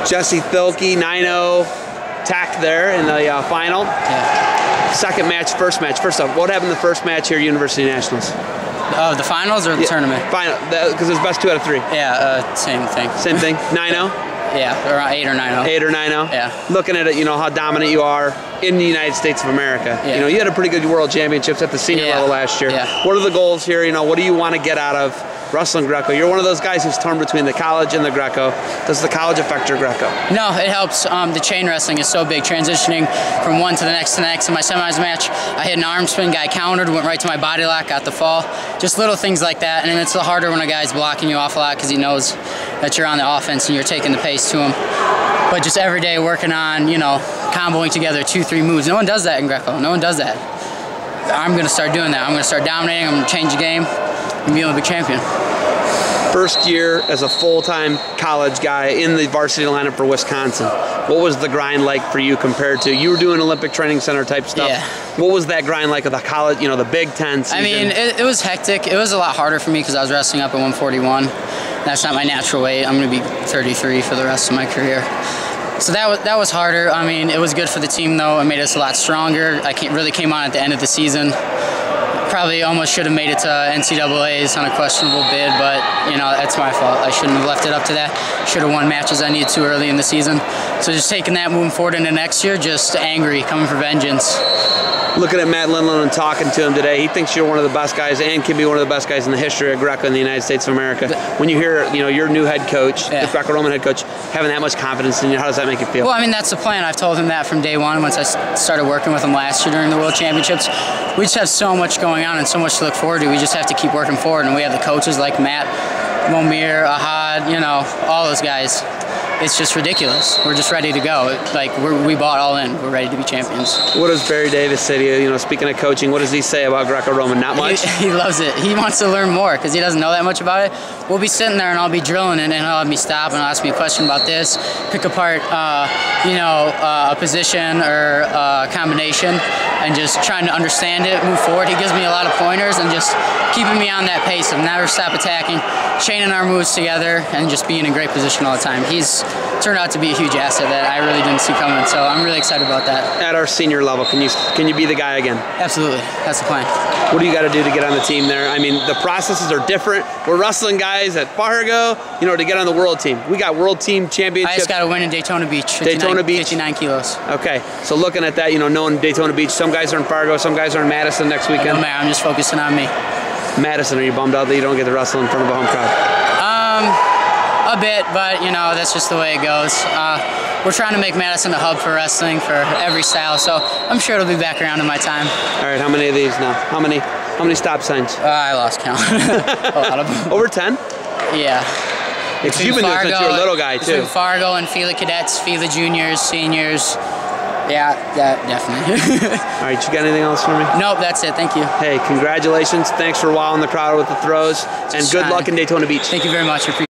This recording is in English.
Jesse Thielke, 9-0 tack there in the final. Yeah. Second match, first match. First off, what happened in the first match here at University Nationals? Oh, the finals or the tournament? Final, because it was best 2 out of 3. Yeah, same thing. Same thing, 9-0? Yeah, around 8 or 9-0. 8 or 9-0? Yeah. Looking at it, you know, how dominant you are in the United States of America. Yeah. You know, you had a pretty good world championships at the senior level last year. Yeah. What are the goals here? You know, what do you want to get out of wrestling Greco? You're one of those guys who's torn between the college and the Greco. Does the college affect your Greco? No, it helps. The chain wrestling is so big, transitioning from one to the next. In my semis match, I hit an arm spin, guy countered, went right to my body lock, got the fall. Just little things like that. And it's a little harder when a guy's blocking you off a lot because he knows that you're on the offense and you're taking the pace to him. But just every day working on, you know, comboing together 2-3 moves. No one does that in Greco. No one does that. I'm going to start doing that. I'm going to start dominating. I'm going to change the game and be a big champion. First year as a full-time college guy in the varsity lineup for Wisconsin. What was the grind like for you compared to, you were doing Olympic Training Center type stuff. Yeah. What was that grind like of the college, you know, the Big Ten season? I mean, it was hectic. It was a lot harder for me because I was wrestling up at 141. That's not my natural weight. I'm going to be 33 for the rest of my career. So that was harder. I mean, it was good for the team though. It made us a lot stronger. I really came on at the end of the season. Probably almost should have made it to NCAAs on a questionable bid, but you know, that's my fault. I shouldn't have left it up to that. Should have won matches I needed to early in the season. So just taking that moving forward into next year, just angry, coming for vengeance. Looking at Matt Lindland and talking to him today, he thinks you're one of the best guys and can be one of the best guys in the history of Greco in the United States of America. When you hear, you know, your new head coach, the Greco-Roman head coach, having that much confidence in you, how does that make you feel? Well, I mean, that's the plan. I've told him that from day one once I started working with him last year during the World Championships. We just have so much going on and so much to look forward to. We just have to keep working forward, and we have the coaches like Matt, Momir, Ahad, you know, all those guys. It's just ridiculous. We're just ready to go. Like, we bought all in. We're ready to be champions. What does Barry Davis say to you? You know, speaking of coaching, what does he say about Greco-Roman? Not much? He loves it. He wants to learn more because he doesn't know that much about it. We'll be sitting there and I'll be drilling and he'll have me stop and he'll ask me a question about this, pick apart, you know, a position or a combination and just trying to understand it, move forward. He gives me a lot of pointers and just keeping me on that pace of never stop attacking, chaining our moves together, and just being in great position all the time. He's turned out to be a huge asset that I really didn't see coming, so I'm really excited about that. At our senior level, can you be the guy again? Absolutely. That's the plan. What do you got to do to get on the team there? I mean, the processes are different. We're wrestling guys at Fargo, you know, to get on the world team. We got world team championships. I just got to win in Daytona Beach. 59 kilos. Okay, so looking at that, you know, knowing Daytona Beach, some guys are in Fargo, some guys are in Madison next weekend. No, man, I'm just focusing on me. Madison, are you bummed out that you don't get to wrestle in front of a home crowd? A bit, but you know, that's just the way it goes. We're trying to make Madison a hub for wrestling for every style, so I'm sure it'll be back around in my time. All right, how many of these now? How many stop signs? I lost count. A lot of them. Over 10? Yeah. Because you've been doing it since you were a little guy, too. Between Fargo and FILA cadets, FILA juniors, seniors. Yeah, definitely. All right, you got anything else for me? Nope, that's it. Thank you. Hey, congratulations. Thanks for wowing the crowd with the throws. And good luck in Daytona Beach. Thank you very much.